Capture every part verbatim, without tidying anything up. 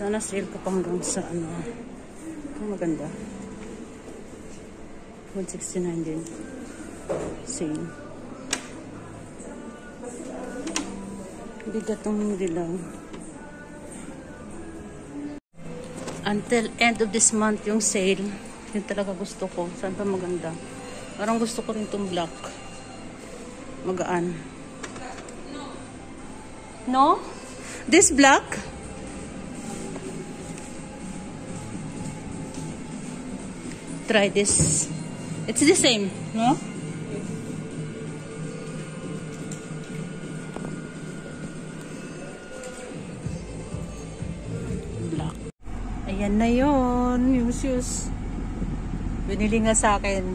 Sana sale ko hanggang sa ano. Ang maganda. one sixty-nine din. Same. Bigat ng dilaw. Until end of this month yung sale. Yun talaga gusto ko. Saan pa maganda? Parang gusto ko rin itong black. Magaan. No? This black? Try this. It's the same, no? Black. Ayan na yun. Yung shoes. Binili nga sa akin.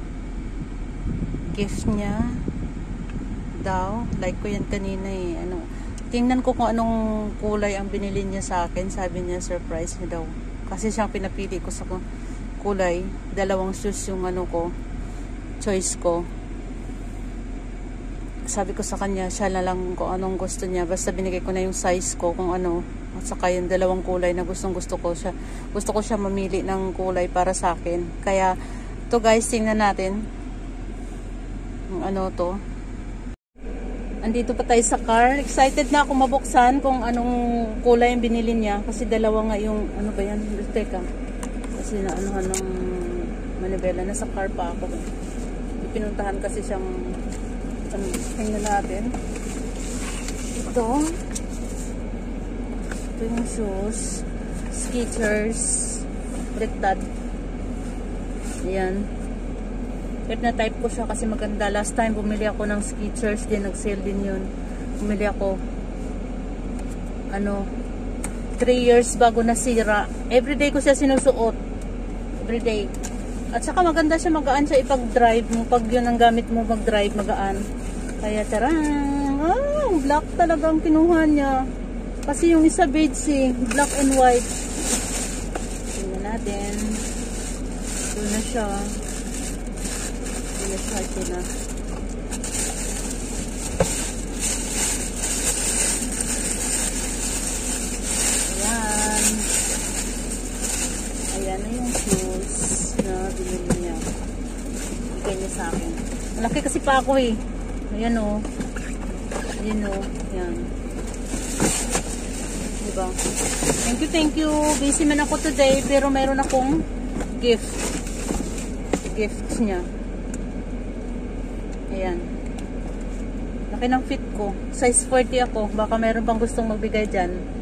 Gift niya. Daw. Like ko yan kanina eh. Ano. Tingnan ko kung anong kulay ang binili niya sa akin. Sabi niya surprise niya daw. Kasi siyang pinapili ko sa kulay. Dalawang shoes yung ano ko. Choice ko. Sabi ko sa kanya, siya na lang kung anong gusto niya. Basta binigay ko na yung size ko kung ano. At saka yung dalawang kulay na gustong gusto ko siya. Gusto ko siya mamili ng kulay para sa akin. Kaya, to guys, tingnan natin. Yung ano to. Andito pa tayo sa car. Excited na ako mabuksan kung anong kulay yung binili niya. Kasi dalawa nga yung, ano ba yan? Teka. Kasi na ano ng manibela. Nasa car pa ako. Pinuntahan kasi siyang, ano, tingnan natin. Ito. Ito yung shoes. Skechers. Baliktad. Ayan. Type na type ko siya kasi maganda. Last time bumili ako ng Skechers din. Nag-sale din yun. Bumili ako. Ano. three years bago nasira. Everyday ko siya sinusuot. Everyday. At saka maganda siya. Magaan siya ipag-drive mo. Pag yun ang gamit mo mag-drive, magaan. Kaya tarang. Ah, black talaga ang kinuha niya. Kasi yung isa beige eh. Black and white. Tingnan natin. Ito na siya. Ito na siya. Ito na. Ayan. Ayan na yung shoes na binili niya. Bigay niya sa akin. Malaki kasi pa ako eh. Ayan o. Ayan o. Ayan. Diba? Thank you, thank you. Busy man ako today, pero mayroon akong gift. Gifts niya. Ayan. Laki ng fit ko. Size forty ako. Baka mayroon pang gustong magbigay dyan.